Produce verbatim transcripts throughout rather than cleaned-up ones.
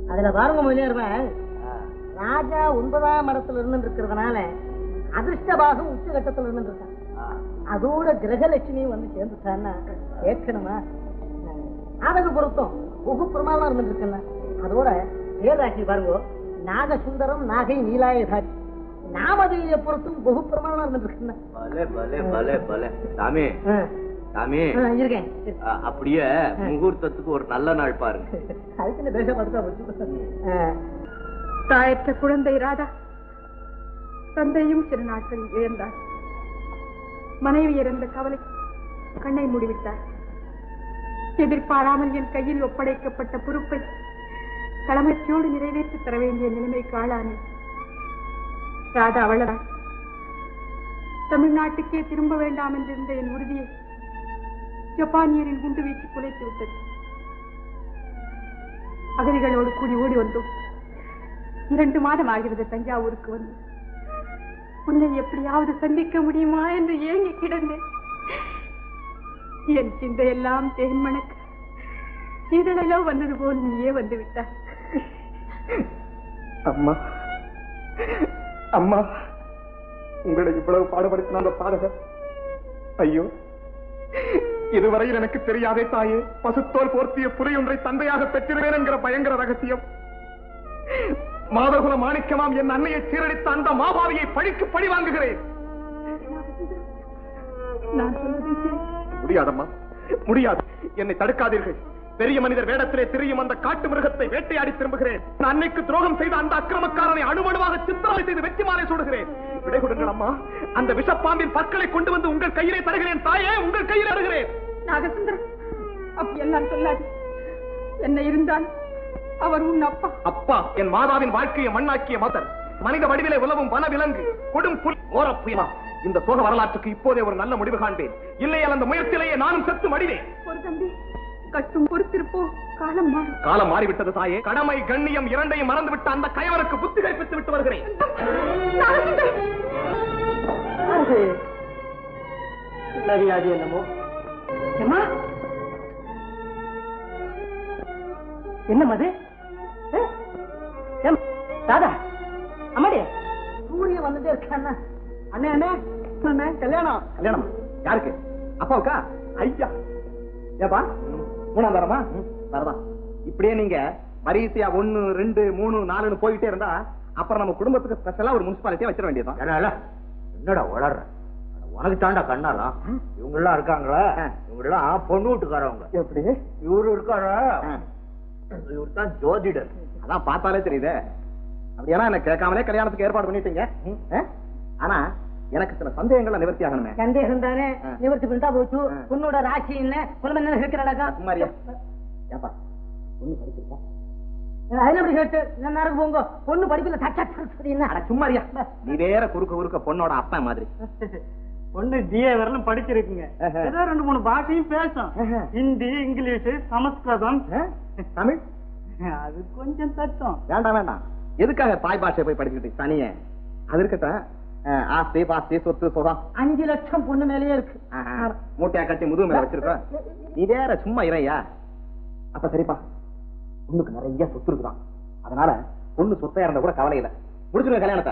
அதுல பாருங்க முன்னேறுவேன். ராஜா ஒன்பதாம் இடத்துல இருந்து இருக்கிறதுனால அதிர்ஷ்டபாகம் உச்சகட்டத்துல இருந்து இருக்கான். அதோட கிரகலட்சுமியும் வந்து சேர்ந்துட்டான்னா கேட்கணுமா? அதற்கு பொருத்தம் புகு பிரமாதம் இருந்துட்டு இருக்குன்னா அதோட ஏதாட்சி பாருங்க, நாகசுந்தரம் நாகை நீலாயதாட்சி நாமதேவிய பொருத்தும் புகு பிரமாதம் இருந்துட்டு இருக்குன்னா. அப்படியே முகூர்த்தத்துக்கு ஒரு நல்ல நாள் பாருங்க. அதுக்கு பேச பார்த்துட்டா தாயற்ற குழந்தை ராதா தந்தையும் சில நாட்களில் இழந்தார். மனைவி இறந்த கவலை கண்ணை மூடிவிட்டார். எதிர்பாராமல் என் கையில் ஒப்படைக்கப்பட்ட பொறுப்பை கடமைச்சோடு நிறைவேற்றி தர வேண்டிய நிலைமைக்கு ஆளானேன். ராதா அவளதான் தமிழ்நாட்டுக்கே திரும்ப வேண்டாம் என்றிருந்த என் உறுதியை ஜப்பானியரின் குண்டு வீச்சு குலைத்து விட்டது. அகதிகளோடு கூடி ஓடி வந்தோம். இரண்டு மாதம் ஆகிறது தஞ்சாவூருக்கு வந்து. உன்னை எப்படியாவது சந்திக்க முடியுமா என்று ஏங்கி கிடந்தேன். என் சிந்தையெல்லாம் தேன்மணக்க சீதளோ வந்தது போல் நீயே வந்து விட்டாய். அம்மா அம்மா, உங்களை இவ்வளவு பாடுபடுத்தின அந்த பாதகர், ஐயோ இதுவரையில் எனக்கு தெரியாதே தாயே. பசுத்தோல் போர்த்திய புலி ஒன்றை தந்தையாக பெற்றிருவேன் என்கிற பயங்கர ரகசியம். மாதகுல மாணிக்கமாம் என் அன்னையை சீரழித்த அந்த மாபாவியை பழிக்கு பழி வாங்குகிறேன். முடியாதம்மா, முடியாது. என்னை தடுக்காதீர்கள். பெரிய மனிதர் வேடத்திலே திரியும் அந்த காட்டு மிருகத்தை வேட்டையாடி திரும்புகிறேன். அன்னைக்கு துரோகம் செய்த அந்த அக்கிரமக்காரனை அணுவணுவாக சித்திரவதை செய்து வெற்றி மாலை சூடுகிறேன். விடை கொடுங்கள் அம்மா. அந்த விஷப்பாம்பின் பற்களை கொண்டு வந்து உங்கள் கையிலே தருகிறேன் தாயே, உங்கள் கையில் அருகிறேன். நாகசுந்தரம், அப்படி எல்லாம் சொல்லாது. என்ன இருந்தால் அவர் உன் அப்பா. அப்பா என் மாதாவின் வாழ்க்கையை மண்ணாக்கிய மதர், மனித வடிவிலே உலவும் வன விலங்கு, கொடும் புல், ஓர புயலா. இந்த சோக வரலாற்றுக்கு இப்போதே ஒரு நல்ல முடிவு காண்பேன். இல்லையால் அந்த முயற்சியிலேயே நானும் செத்து மடிவேன். ஒரு தம்பி கட்டும் பொறுத்திருப்போ, காலம் மாறும். காலம் மாறிவிட்டது தாயே. கடமை கண்ணியம் இரண்டையும் மறந்துவிட்ட அந்த கயவனுக்கு புத்தி கைப்பித்து விட்டு வருகிறேன். என்னமோ என்ன மது தாதா அம்மாடி சூரிய வந்துட்டே இருக்காண்ணா. அண்ணே அண்ணே அண்ணே கல்யாணம். கல்யாணம் யாருக்கு? அப்பாவுக்கா? ஐயா ஏப்பா மூணாம் தரமா வரதா? இப்படியே நீங்க வரிசையா ஒன்னு ரெண்டு மூணு நாலுன்னு போயிட்டே இருந்தா அப்புறம் நம்ம குடும்பத்துக்கு ஸ்பெஷலா ஒரு முனிசிபாலிட்டியா வச்சிட வேண்டியதான். என்னடா வளர்ற? உனக்கு தாண்டா கண்ணாலாம். இவங்க எல்லாம் இருக்காங்களா? இவங்க எல்லாம் பொண்ணு வீட்டுக்காரவங்க. எப்படி இவரு இருக்காரா? இவரு தான் ஜோதிடர். அதான் பார்த்தாலே தெரியுது. அப்படியானா எனக்கு கேட்காமலே கல்யாணத்துக்கு ஏற்பாடு பண்ணிட்டீங்க. ஆனா எனக்கு சில சந்தேகங்கள் நிவர்த்தி ஆகணுமே. சந்தேகம் தானே நிவர்த்தி பண்ணிட்டா போச்சு. பொண்ணோட ராசி என்ன குழந்தை இருக்கிறாடா? குமாரியா ஏப்பா பொண்ணு படிச்சிருக்கா? எப்படி கேட்டு நேரம் போங்க. பொண்ணு படிப்புல சும்மாரியா நீ வேற குறுக்க குறுக்க பொண்ணோட அப்பா மாதிரி. பொண்ணு டிஏ வரலும் படிச்சிருக்குங்க. ஏதோ ரெண்டு மூணு பாஷையும் பேசும். ஹிந்தி, இங்கிலீஷ், சமஸ்கிருதம், தமிழ். அது கொஞ்சம் தட்டும். வேண்டாம் வேண்டாம். எதுக்காக தாய் பாஷை போய் படிச்சுட்டு தனியே? அது இருக்கட்டும். ஆஸ்தி பாஸ்தி சொத்து சுகம் அஞ்சு லட்சம் பொண்ணு மேலேயே இருக்கு. மூட்டையா கட்டி முதுகு மேல வச்சிருக்க. நீ வேற சும்மா இறையா? அப்ப சரிப்பா, பொண்ணுக்கு நிறைய சொத்து இருக்குதான். அதனால பொண்ணு சொத்தையா இருந்தா கூட கவலை இல்லை. முடிச்சிருக்க கல்யாணத்தை.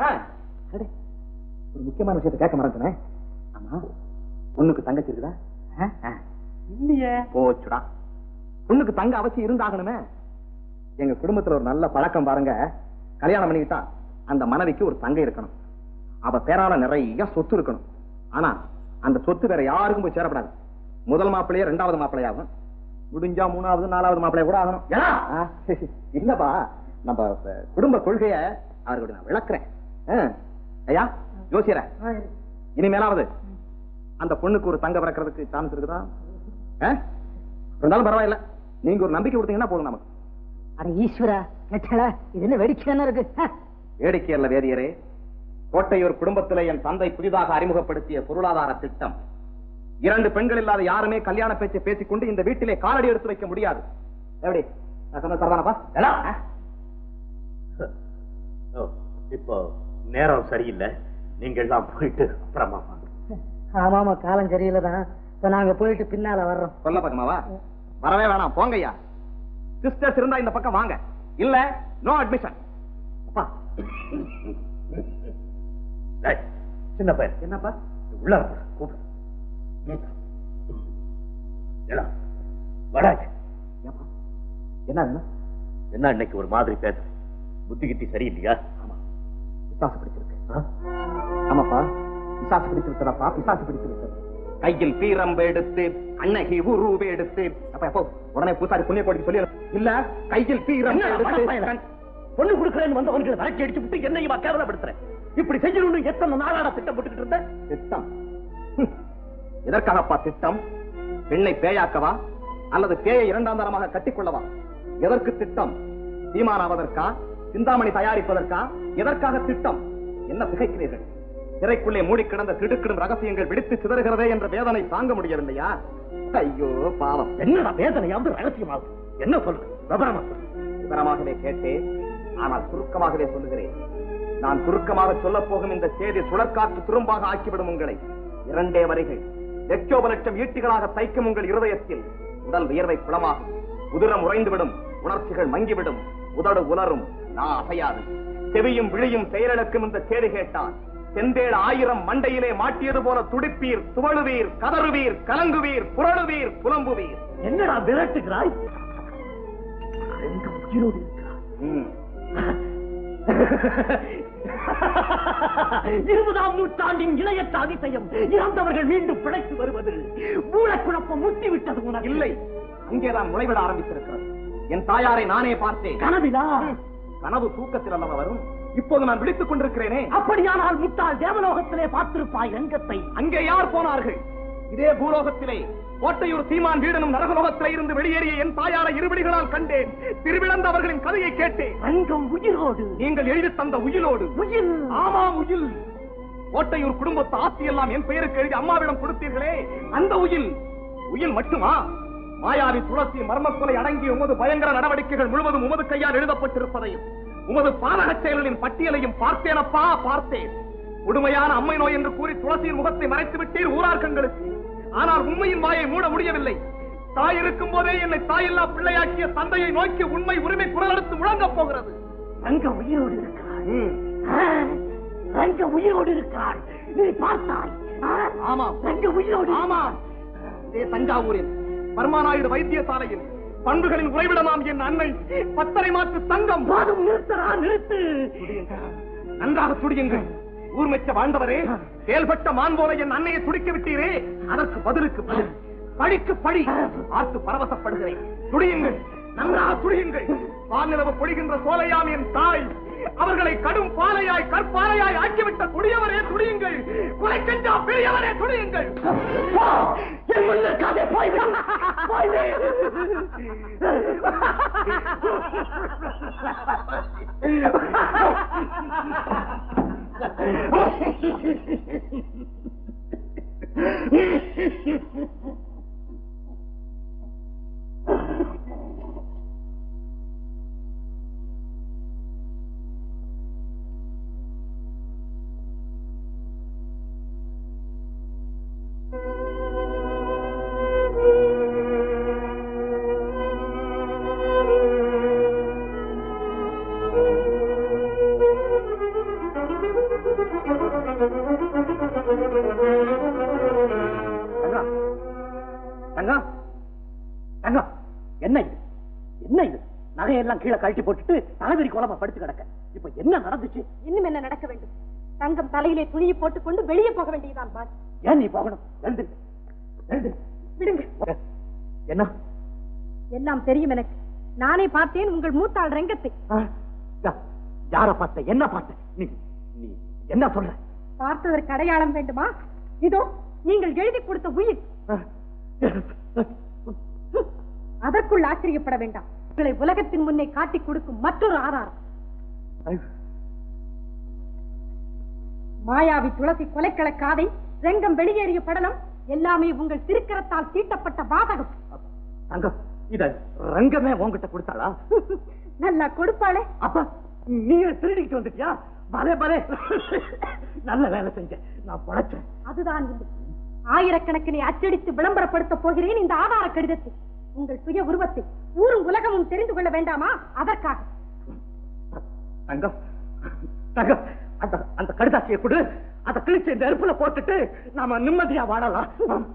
ஒரு முக்கியமான விஷயத்தை கேட்க மறந்துனேன். ஆமா, பொண்ணுக்கு தங்கச்சி இருக்குதா? இல்லையே. போச்சுடா. பொண்ணுக்கு தங்க அவசியம் இருந்தாகணுமே. எங்க குடும்பத்துல ஒரு நல்ல பழக்கம் பாருங்க. கல்யாணம் பண்ணிக்கிட்டா அந்த மனைவிக்கு ஒரு தங்கை இருக்கணும். அவ பேரால நிறைய சொத்து இருக்கணும். ஆனா அந்த சொத்து வேற யாருக்கும் போய் சேரப்படாது. முதல் மாப்பிள்ளையே ரெண்டாவது மாப்பிள்ளையாகும். முடிஞ்சா மூணாவது நாலாவது மாப்பிள்ளைய கூட ஆகணும். இல்லப்பா, நம்ம குடும்ப கொள்கைய அவர்களுடைய நான் விளக்குறேன். ஐயா யோசிக்கிற இனிமேலாவது அந்த பொண்ணுக்கு ஒரு தங்க பிறக்கிறதுக்கு சான்ஸ் இருக்குதா? இருந்தாலும் பரவாயில்ல, நீங்க ஒரு நம்பிக்கை கொடுத்தீங்கன்னா போதும் நமக்கு. அட ஈஸ்வரா, இது என்ன வேடிக்கை இருக்கு? வேடிக்கை அல்ல வேதியரே. கோட்டையூர் குடும்பத்திலே என் தந்தை புதிதாக அறிமுகப்படுத்திய பொருளாதார திட்டம். இரண்டு பெண்கள் இல்லாத யாருமே கல்யாண பேச்சை பேசிக்கொண்டு இந்த வீட்டிலே காலடி எடுத்து வைக்க முடியாது. எப்படி நான் சொன்ன சரதானப்பா? இப்போ நேரம் சரியில்லை. நீங்கள் தான் போயிட்டு அப்புறமா. ஆமாமா, காலம் சரியில்லைதான். இப்ப நாங்க போயிட்டு பின்னால வர்றோம். சொல்ல பக்கமாவா? வரவே வேணாம், போங்கய்யா. சிஸ்டர்ஸ் இருந்தா இந்த பக்கம் வாங்க. இல்ல நோ அட்மிஷன். அப்பா சின்ன பையன் என்னப்பா உள்ள கூப்பிடு. வராஜ் என்ன என்ன இன்னைக்கு ஒரு மாதிரி பேச புத்தி கிட்டி சரியில்லையா? ஆமா பிசாசு பிடிச்சிருக்கு. ஆமாப்பா பிசாசு பிடித்து விட்டதாப்பா, பிசாசு பிடித்து விட்டது. கையில் பீரம்பு எடுத்து கண்ணகி உருவு எடுத்து அப்ப எப்போ உடனே பூசாரி புண்ணிய கோடிக்கு சொல்லி இல்ல கையில் பீரம்பு எடுத்து பொண்ணு கொடுக்கறேன்னு வந்தவன்களை விரட்டி அடிச்சு விட்டு என்னையுமா கேவலப்படுத்துறேன். இப்படி செஞ்சிடணும் எத்தனை நாளாட திட்டம் போட்டுக்கிட்டு இருந்த திட்டம்? எதற்காகப்பா திட்டம்? பெண்ணை பேயாக்கவா அல்லது பேயை இரண்டாம் தரமாக கட்டிக்கொள்ளவா? எதற்கு திட்டம்? சீமானாவதற்கா? சிந்தாமணி தயாரிப்பதற்கா? எதற்காக திட்டம்? என்ன திகைக்கிறீர்கள்? திரைக்குள்ளே மூடி கிடந்த திடுக்கிடும் ரகசியங்கள் வெடித்து சிதறுகிறதே என்ற வேதனை தாங்க முடியவில்லையா? ஐயோ பாவம். என்னடா வேதனையாவது ரகசியமாகும்? என்ன சொல்ற? விவரமா சொல்லு. விவரமாகவே கேட்டேன், ஆனால் சுருக்கமாகவே சொல்லுகிறேன். நான் சுருக்கமாக சொல்ல போகும் இந்த செய்தி சுழற்காற்று துரும்பாக ஆக்கிவிடும் உங்களை. இரண்டே வரிகள் லட்சோப லட்சம் ஈட்டிகளாக தைக்கும் உங்கள் இருதயத்தில் உடல் வியர்வை குளமாகும், உதிரம் உறைந்துவிடும், உணர்ச்சிகள் மங்கிவிடும், உதடு உலரும், நான் அசையாது. செவியும் விழியும் செயலிழக்கும் இந்த செய்தி கேட்டால் செந்தேள் ஆயிரம் மண்டையிலே மாட்டியது போல துடிப்பீர், துவழுவீர், கதறுவீர், கலங்குவீர், புரளுவீர், புலம்புவீர். என்னடா விரட்டுகிறாய்? உயிரோடு இருக்கிறார். இருபதாம் நூற்றாண்டின் இளையற்ற அதிசயம், இறந்தவர்கள் மீண்டும் பிழைத்து வருவது. மூலக்குழப்பம் முட்டிவிட்டது உனக்கு இல்லை, அங்கேதான் நுழைவிட ஆரம்பித்திருக்கிறது. என் தாயாரை நானே பார்த்தேன். கனவிலா? கனவு தூக்கத்தில் அல்லவா வரும்? இப்போது நான் விழித்துக் கொண்டிருக்கிறேனே. அப்படியானால் முட்டாள் தேவலோகத்திலே பார்த்திருப்பாய் ரங்கத்தை. அங்கே யார் போனார்கள்? இதே பூலோகத்திலே கோட்டையூர் சீமான் வீடனும் நரகலோகத்திலே இருந்து வெளியேறிய என் தாயாரை இருவிழிகளால் கண்டேன். திருவிழந்த அவர்களின் கதையை கேட்டேன். ரங்கம் உயிரோடு. நீங்கள் எழுதி தந்த உயிலோடு. உயில்? ஆமாம் உயில். கோட்டையூர் குடும்பத்து ஆஸ்தி எல்லாம் என் பெயருக்கு எழுதி அம்மாவிடம் கொடுத்தீர்களே, அந்த உயில். உயில் மட்டுமா? மாயாவி துளசி மர்மக்கொலை அடங்கிய உமது பயங்கர நடவடிக்கைகள் முழுவதும் உமது கையால் எழுதப்பட்டிருப்பதையும் உமது பாதக செயல்களின் பட்டியலையும் பார்த்தேனப்பா, பார்த்தேன். உடுமையான அம்மை நோய் என்று கூறி துளசியின் முகத்தை மறைத்து விட்டீர் ஊரார்க்கங்களுக்கு. ஆனால் உண்மையின் வாயை மூட முடியவில்லை. தாய் இருக்கும் போதே என்னை தாயில்லா பிள்ளையாக்கிய தந்தையை நோக்கி உண்மை உரிமை குரல் எடுத்து முழங்கப் போகிறது. ரங்கம் உயிரோடு இருக்கிறாள். ரங்கம் உயிரோடு இருக்கிறாள். நீ பார்த்தாய்? ஆமாம், ரங்கம் உயிரோடு. ஆமாம். இதே தஞ்சாவூரில் பர்மாநாயுடு வைத்தியசாலையில் பண்புகளின் உறைவிடமாம் என் அன்னை பத்தரை மாற்று தங்கம். பாதம் நிறுத்தரா, நிறுத்து. நன்றாக துடியுங்கள். ஊர்மெச்ச வாழ்ந்தவரே, செயல்பட்ட மான் போல என் அன்னையை துடிக்க விட்டீரே, அதற்கு பதிலுக்கு பதில், பழிக்கு பழி. பார்த்து பரவசப்படுகிறேன். துடியுங்கள், நன்றாக துடியுங்கள். வானிலவு பொழிகின்ற சோலையாம் என் தாய், அவர்களை கடும் பாலையாய் கற்பாலையாய் ஆக்கிவிட்ட துடியவரே துடியுங்கள். கொலை செஞ்சா பெரியவரே துடியுங்கள். என்ன இது? என்ன இது? நகையெல்லாம் கீழே கழட்டி போட்டுட்டு தலைவரி கோலமா படுத்து கிடக்க. இப்ப என்ன நடந்துச்சு? இன்னும் என்ன நடக்க வேண்டும்? தங்கம் தலையிலே துணியை போட்டுக்கொண்டு வெளியே போக வேண்டியதுதான் பாஸ். ஏன் நீ போகணும்? எழுந்து, எழுந்து. விடுங்க. என்ன? எல்லாம் தெரியும் எனக்கு. நானே பார்த்தேன் உங்கள் மூத்தாள் ரங்கத்தை. யார பார்த்த? என்ன பார்த்த? நீ நீ என்ன சொல்ற? பார்த்ததற்கு அடையாளம் வேண்டுமா? இதோ நீங்கள் எழுதி கொடுத்த உயிர். அதற்குள் ஆச்சரியப்பட வேண்டாம். உங்களை உலகத்தின் முன்னே காட்டிக் கொடுக்கும் மற்றொரு ஆதாரம். மாயாவி துளசி கொலைக்கள காதை, ரங்கம் வெளியேறிய படலம் எல்லாமே உங்கள் திருக்கரத்தால் தீட்டப்பட்ட பாதகம். தங்கம், இத ரங்கமே உன்கிட்ட கொடுத்தாளா? நல்லா கொடுப்பாளே. அப்ப நீ திருடிக்கிட்டு வந்துட்டியா? பலே பலே, நல்ல வேலை செஞ்ச. நான் படைச்சேன். அதுதான் இல்லை. ஆயிரக்கணக்கினை அச்சடித்து விளம்பரப்படுத்த போகிறேன் இந்த ஆதார கடிதத்தை. உங்கள் சுய உருவத்தை ஊரும் உலகமும் தெரிந்து கொள்ள வேண்டாமா? அதற்காக தங்கம் தங்கம் அந்த அந்த கடுதாசியை கொடு, அதை கிழிச்சு இந்த நெருப்புல போட்டுட்டு நாம நிம்மதியா வாழலாம்.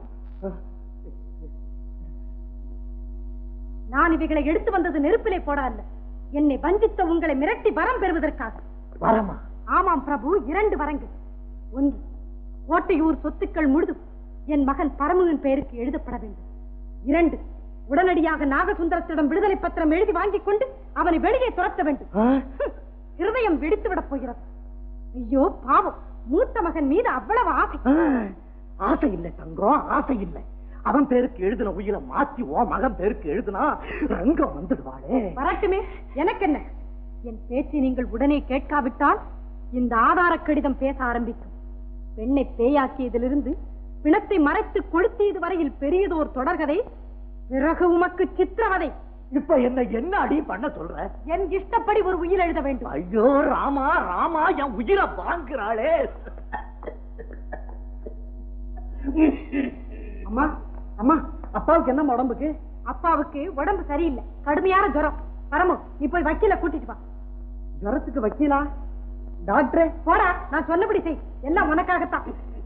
நான் இவைகளை எடுத்து வந்தது நெருப்பிலே போட அல்ல, என்னை வஞ்சித்த உங்களை மிரட்டி வரம் பெறுவதற்காக. வரமா? ஆமாம் பிரபு, இரண்டு வரங்கள். ஒன்று, கோட்டையூர் சொத்துக்கள் முழுதும் என் மகன் பரமுவின் பெயருக்கு எழுதப்பட வேண்டும். இரண்டு, உடனடியாக நாகசுந்தரத்திடம் விடுதலை பத்திரம் எழுதி வாங்கிக் கொண்டு அவனை வெளியே துரத்த வேண்டும். இருதயம் வெடித்து விடப் போகிறது. ஐயோ பாவம், மூத்த மகன் மீது அவ்வளவு ஆசை. ஆசை இல்லை தங்கம், ஆசை இல்லை. அவன் பேருக்கு எழுதின உயிரை மாத்தி ஓ மகன் பேருக்கு எழுதினா ரங்கம் வந்துடுவாளே. வரட்டுமே, எனக்கு என்ன? என் பேச்சை நீங்கள் உடனே கேட்காவிட்டால் இந்த ஆதார கடிதம் பேச ஆரம்பிக்கும். பெண்ணை பேயாக்கியதிலிருந்து பிணத்தை மறைத்து கொளுத்தியது வரையில் பெரியதோர் தொடர்கதை, பிறகு உமக்கு சித்திரவதை. இப்ப என்ன என்ன அடி பண்ண சொல்ற? என் இஷ்டப்படி ஒரு உயிர் எழுத வேண்டும். ஐயோ ராமா ராமா, என் உயிரை வாங்குறாளே. அம்மா அம்மா, அப்பாவுக்கு என்ன உடம்புக்கு? அப்பாவுக்கு உடம்பு சரியில்லை, கடுமையான ஜுரம். பரமு, நீ போய் வக்கீல கூட்டிட்டு வா. ஜுரத்துக்கு வக்கீலா? டாக்டரே போடா, நான் சொன்னபடி செய், எல்லாம் உனக்காகத்தான்.